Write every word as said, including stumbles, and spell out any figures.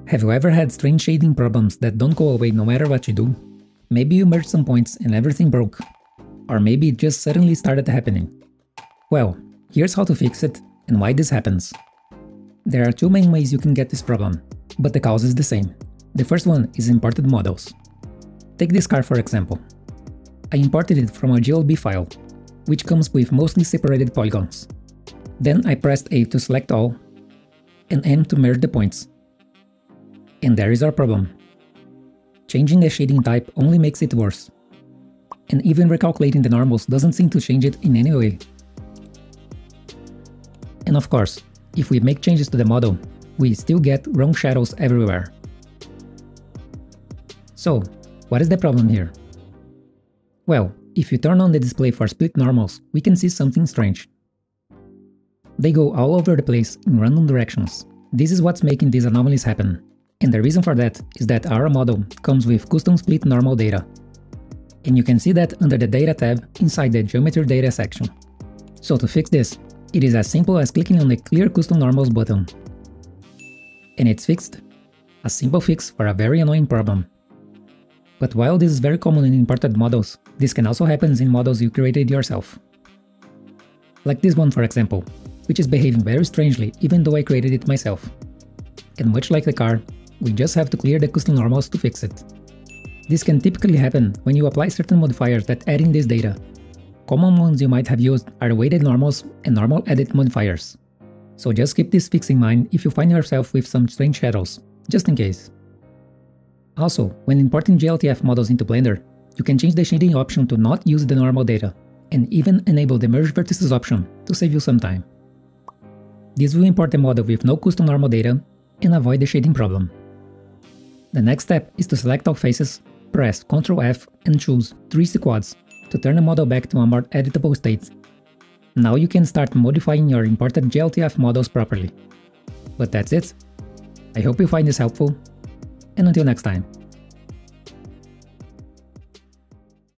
Have you ever had strange shading problems that don't go away no matter what you do? Maybe you merged some points and everything broke. Or maybe it just suddenly started happening. Well, here's how to fix it and why this happens. There are two main ways you can get this problem, but the cause is the same. The first one is imported models. Take this car for example. I imported it from a G L B file, which comes with mostly separated polygons. Then I pressed A to select all, and N to merge the points. And there is our problem. Changing the shading type only makes it worse. And even recalculating the normals doesn't seem to change it in any way. And of course, if we make changes to the model, we still get wrong shadows everywhere. So, what is the problem here? Well, if you turn on the display for split normals, we can see something strange. They go all over the place in random directions. This is what's making these anomalies happen. And the reason for that is that our model comes with custom split normal data. And you can see that under the Data tab inside the Geometry Data section. So to fix this, it is as simple as clicking on the Clear Custom Normals button. And it's fixed. A simple fix for a very annoying problem. But while this is very common in imported models, this can also happen in models you created yourself. Like this one for example, which is behaving very strangely even though I created it myself. And much like the car, we just have to clear the custom normals to fix it. This can typically happen when you apply certain modifiers that add in this data. Common ones you might have used are weighted normals and normal edit modifiers. So just keep this fix in mind if you find yourself with some strange shadows, just in case. Also, when importing G L T F models into Blender, you can change the shading option to not use the normal data, and even enable the Merge Vertices option to save you some time. This will import the model with no custom normal data and avoid the shading problem. The next step is to select all faces, press control F and choose three C quads to turn the model back to a more editable state. Now you can start modifying your imported G L T F models properly. But that's it. I hope you find this helpful, and until next time.